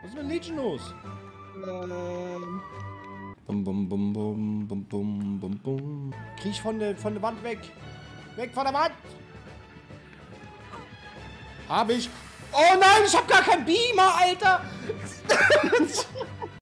Was ist mit Legion los? Bum, bum, bum, bum, bum, bum, bum, bum. Krieg ich von der Wand weg. Weg von der Wand! Hab ich. Oh nein, ich hab gar keinen Beamer, Alter!